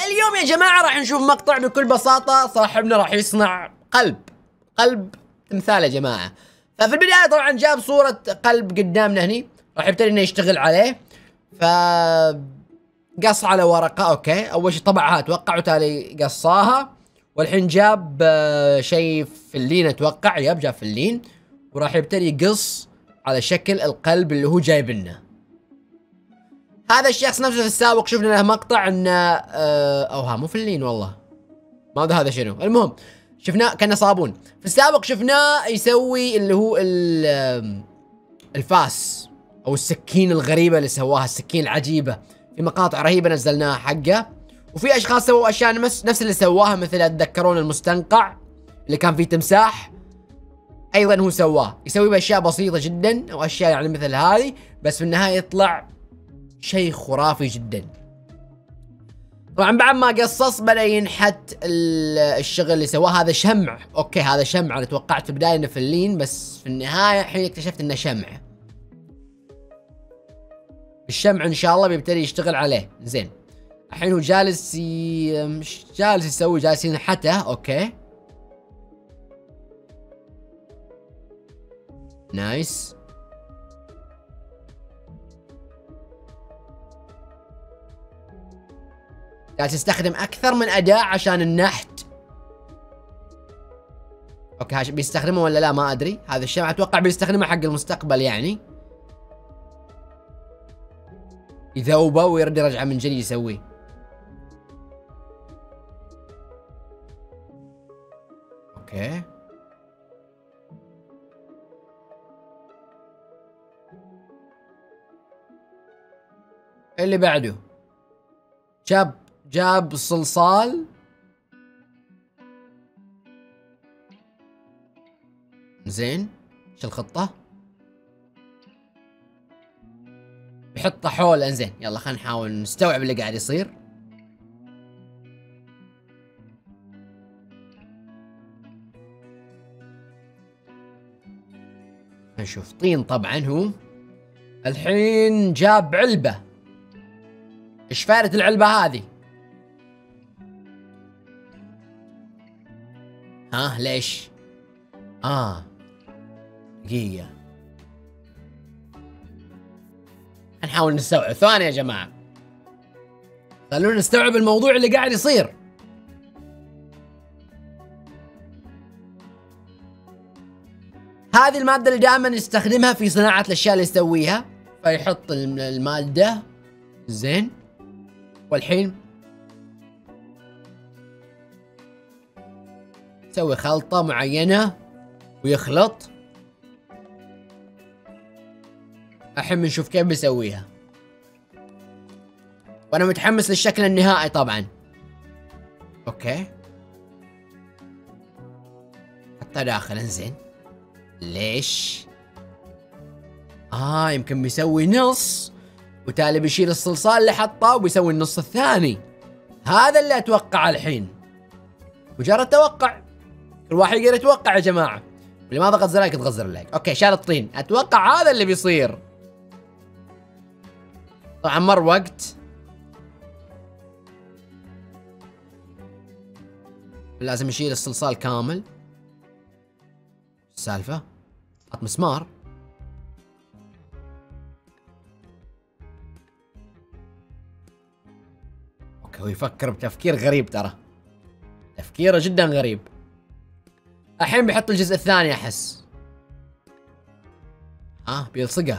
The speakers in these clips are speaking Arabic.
اليوم يا جماعة راح نشوف مقطع بكل بساطة. صاحبنا راح يصنع قلب تمثال يا جماعة. ففي البداية طبعا جاب صورة قلب قدامنا هني، راح يبتدي انه يشتغل عليه. ف قص على ورقة. اوكي، اول شيء طبعها اتوقع وتالي قصاها، والحين جاب شيء فلين اتوقع. جاب فلين وراح يبتدي يقص على شكل القلب اللي هو جايب لنا. هذا الشخص نفسه في السابق شفنا له مقطع انه اوها مو فلين والله، ما ادري هذا شنو. المهم شفناه كانه صابون. في السابق شفناه يسوي اللي هو الفاس او السكين الغريبه اللي سواها، السكين العجيبه، في مقاطع رهيبه نزلناها حقه. وفي اشخاص سووا اشياء نفس اللي سواها، مثل اتذكرون المستنقع اللي كان فيه تمساح، ايضا هو سواه. يسوي باشياء بسيطه جدا او اشياء يعني مثل هذه، بس في النهايه يطلع شيء خرافي جدا. طبعا بعد ما قصص بدا ينحت الشغل اللي سواه. هذا شمع. اوكي هذا شمع، انا توقعت في البدايه انه فلين، بس في النهايه الحين اكتشفت انه شمع. الشمع ان شاء الله بيبتدي يشتغل عليه. زين الحين هو جالس مش جالس يسوي، جالس ينحته. اوكي نايس. جالس يستخدم اكثر من اداة عشان النحت. اوكي بيستخدمه ولا لا ما ادري. هذا الشمع اتوقع بيستخدمه حق المستقبل، يعني يذوبه ويرد يرجعه من جديد يسويه. اوكي اللي بعده جاب الصلصال. زين شو الخطة؟ بيحطه حول. انزين يلا خلينا نحاول نستوعب اللي قاعد يصير. نشوف طين. طبعا هو الحين جاب علبة. ايش فائدة العلبة هذه؟ ها ليش؟ دقيقة نحاول نستوعب. ثواني يا جماعة، خلونا نستوعب الموضوع اللي قاعد يصير. هذه المادة اللي دائما يستخدمها في صناعة الاشياء اللي يسويها، فيحط المادة. زين والحين يسوي خلطة معينة ويخلط. الحين بنشوف كيف بيسويها، وانا متحمس للشكل النهائي طبعا. اوكي حطها داخل. انزين ليش؟ يمكن بيسوي نص وتالي بيشيل الصلصال اللي حطه وبيسوي النص الثاني. هذا اللي اتوقع الحين، مجرد توقع، كل واحد يقدر يتوقع يا جماعه. واللي ما ضغط زر لايك يضغط زر لايك. اوكي شال الطين، اتوقع هذا اللي بيصير. طبعا مر وقت، لازم يشيل الصلصال كامل. السالفه حط مسمار. اوكي هو يفكر بتفكير غريب، ترى تفكيره جدا غريب. الحين بيحط الجزء الثاني احس. بيلصقه.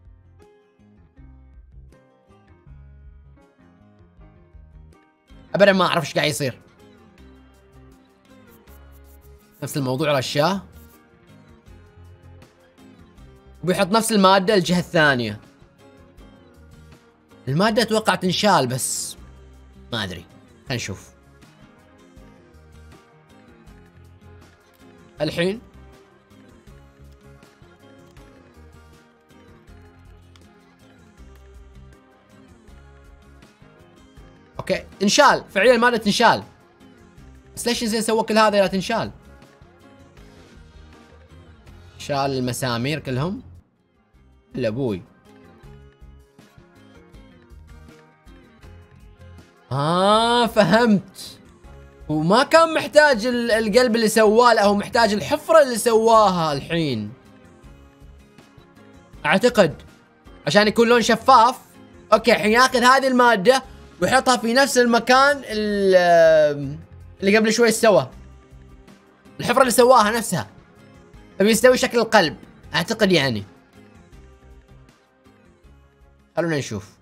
ابدا ما اعرف ايش قاعد يصير. نفس الموضوع رشاه وبيحط نفس المادة الجهة الثانية. المادة اتوقع تنشال بس ما ادري، خلينا نشوف. الحين اوكي تنشال فعليا، المادة تنشال. بس ليش زين سوى كل هذا لا تنشال؟ شال المسامير كلهم الا ابوي. فهمت. وما كان محتاج القلب اللي سواه له، هو محتاج الحفرة اللي سواها الحين اعتقد، عشان يكون لون شفاف. اوكي الحين ياخذ هذه المادة ويحطها في نفس المكان اللي قبل شوي سوى، الحفرة اللي سواها نفسها، فبيستوي شكل القلب اعتقد يعني. خلونا نشوف.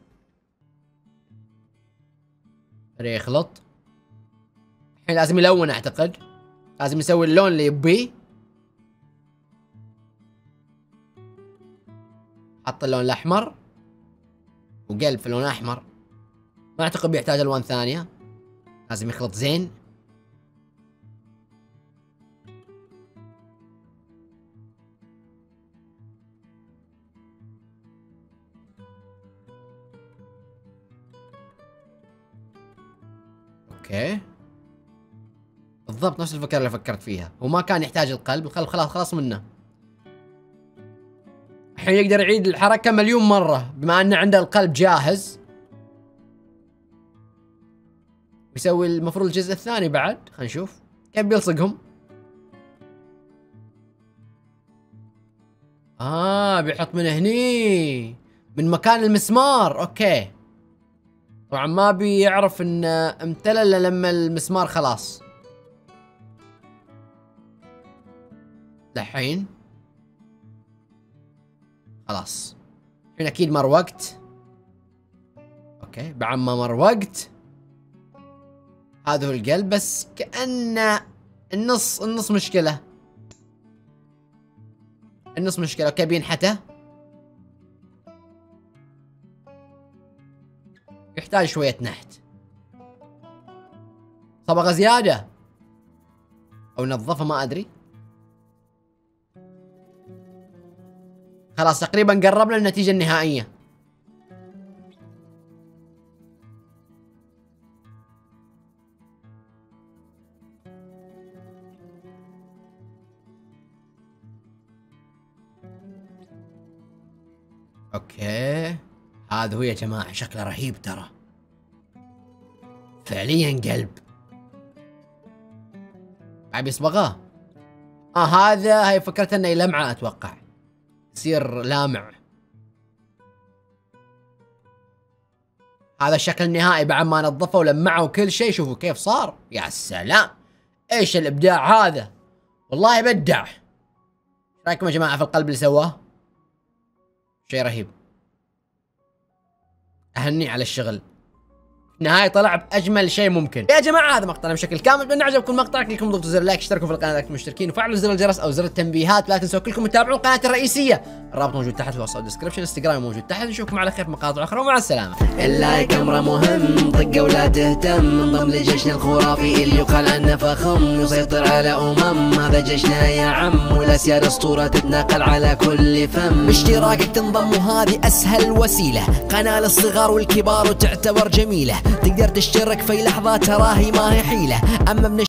يخلط الحين، لازم يلون اعتقد، لازم يسوي اللون اللي يبيه. حط اللون الاحمر وقلب في اللون الاحمر، ما اعتقد بيحتاج الوان ثانيه، لازم يخلط زين. اوكي بالضبط نفس الفكرة اللي فكرت فيها، وما كان يحتاج القلب، القلب خلاص منه. الحين يقدر يعيد الحركة مليون مرة بما انه عنده القلب جاهز. ويسوي المفروض الجزء الثاني بعد، خلينا نشوف كيف بيلصقهم. بيحط من هني من مكان المسمار. اوكي طبعا ما بيعرف ان امتلى الا لما المسمار خلاص. الحين خلاص، الحين اكيد مر وقت. اوكي بعد ما مر وقت، هذا هو القلب، بس كأنه النص مشكلة، النص مشكلة. اوكي بينحته، يحتاج شوية نحت، صبغة زيادة او نظفه ما ادري. خلاص تقريبا قربنا للنتيجة النهائية. اوكي هذا هو يا جماعة، شكله رهيب ترى، فعليا قلب. بعد يصبغاه. هذا هي فكرت انه يلمعه اتوقع، يصير لامع. هذا الشكل النهائي بعد ما نظفه ولمعه وكل شيء. شوفوا كيف صار، يا سلام ايش الابداع هذا، والله بدع. رايكم يا جماعة في القلب اللي سواه؟ شيء رهيب، اهني على الشغل، النهاية طلع بأجمل شيء ممكن. يا جماعة هذا مقطعنا بشكل كامل، اتمنى عجبكم المقطع. كلكم ضغطوا زر اللايك، اشتركوا في القناة إذا كنتم مشتركين، وفعلوا زر الجرس أو زر التنبيهات. لا تنسوا كلكم تتابعون القناة الرئيسية، الرابط موجود تحت في الوصف والديسكربشن، انستغرام موجود تحت. نشوفكم على خير في مقاطع أخرى، ومع السلامة. اللايك أمره مهم، طقه ولا تهتم، انضم لجيشنا الخرافي اللي يقال عنه فخم، يسيطر على هذا جيشنا يا عم، والأسياد أسطورة تتناقل على كل فم. باشتراكك تنضم وهذه أسهل وسيلة، قناة للصغار والكبار وتعتبر جميلة، تقدر تشترك في لحظة تراهي ما هي حيلة. أما